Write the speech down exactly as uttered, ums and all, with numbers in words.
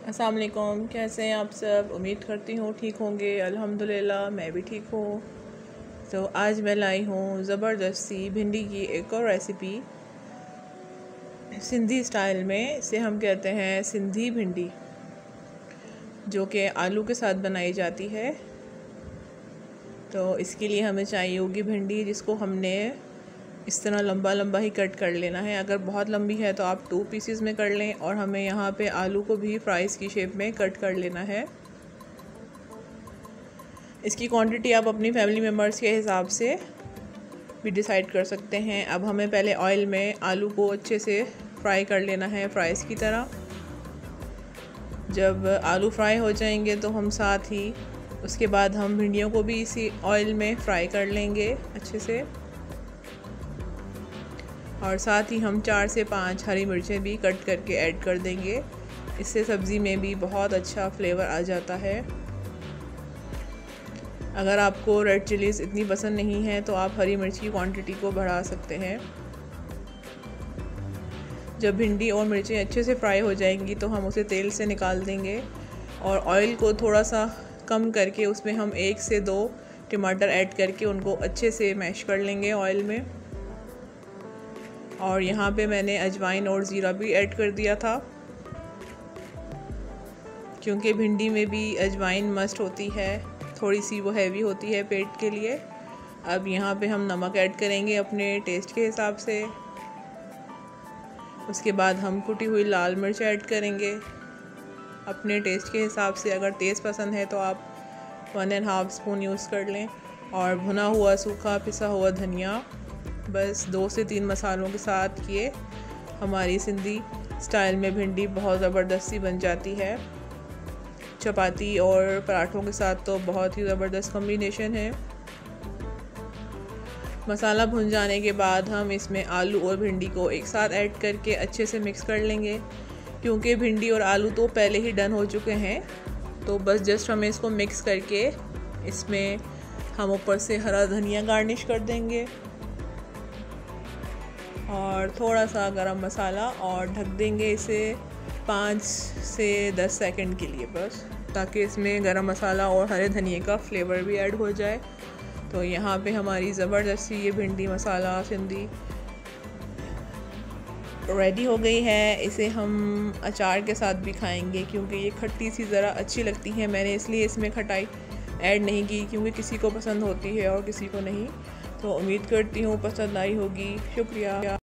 अस्सलाम वालेकुम, कैसे हैं आप सब। उम्मीद करती हूँ ठीक होंगे। अल्हम्दुलिल्लाह मैं भी ठीक हूँ। तो आज मैं लाई हूँ ज़बरदस्ती भिंडी की एक और रेसिपी सिंधी स्टाइल में। इसे हम कहते हैं सिंधी भिंडी, जो कि आलू के साथ बनाई जाती है। तो इसके लिए हमें चाहिए होगी भिंडी, जिसको हमने इस तरह लंबा लंबा ही कट कर लेना है। अगर बहुत लंबी है तो आप टू पीसेस में कर लें, और हमें यहाँ पे आलू को भी फ्राइज़ की शेप में कट कर लेना है। इसकी क्वांटिटी आप अपनी फैमिली मेम्बर्स के हिसाब से भी डिसाइड कर सकते हैं। अब हमें पहले ऑयल में आलू को अच्छे से फ्राई कर लेना है, फ्राइज़ की तरह। जब आलू फ्राई हो जाएंगे तो हम साथ ही उसके बाद हम भिंडियों को भी इसी ऑयल में फ्राई कर लेंगे अच्छे से। और साथ ही हम चार से पाँच हरी मिर्चें भी कट करके ऐड कर देंगे। इससे सब्ज़ी में भी बहुत अच्छा फ्लेवर आ जाता है। अगर आपको रेड चिलीज़ इतनी पसंद नहीं है तो आप हरी मिर्च की क्वांटिटी को बढ़ा सकते हैं। जब भिंडी और मिर्चें अच्छे से फ्राई हो जाएंगी तो हम उसे तेल से निकाल देंगे, और ऑयल को थोड़ा सा कम करके उसमें हम एक से दो टमाटर ऐड करके उनको अच्छे से मैश कर लेंगे ऑयल में। और यहाँ पे मैंने अजवाइन और ज़ीरा भी ऐड कर दिया था, क्योंकि भिंडी में भी अजवाइन मस्ट होती है, थोड़ी सी वो हैवी होती है पेट के लिए। अब यहाँ पे हम नमक ऐड करेंगे अपने टेस्ट के हिसाब से। उसके बाद हम कुटी हुई लाल मिर्च ऐड करेंगे अपने टेस्ट के हिसाब से। अगर तेज़ पसंद है तो आप one and half spoon use कर लें। और भुना हुआ सूखा पिसा हुआ धनिया। बस दो से तीन मसालों के साथ ये हमारी सिंधी स्टाइल में भिंडी बहुत ज़बरदस्ती बन जाती है। चपाती और पराठों के साथ तो बहुत ही ज़बरदस्त कॉम्बिनेशन है। मसाला भुन जाने के बाद हम इसमें आलू और भिंडी को एक साथ ऐड करके अच्छे से मिक्स कर लेंगे, क्योंकि भिंडी और आलू तो पहले ही डन हो चुके हैं। तो बस जस्ट हमें इसको मिक्स करके इसमें हम ऊपर से हरा धनिया गार्निश कर देंगे, और थोड़ा सा गरम मसाला, और ढक देंगे इसे पाँच से दस सेकंड के लिए बस, ताकि इसमें गरम मसाला और हरे धनिए का फ्लेवर भी ऐड हो जाए। तो यहाँ पे हमारी ज़बरदस्ती ये भिंडी मसाला सिंधी रेडी हो गई है। इसे हम अचार के साथ भी खाएंगे, क्योंकि ये खट्टी सी ज़रा अच्छी लगती है। मैंने इसलिए इसमें खटाई ऐड नहीं की, क्योंकि किसी को पसंद होती है और किसी को नहीं। तो उम्मीद करती हूँ पसंद आई होगी। शुक्रिया।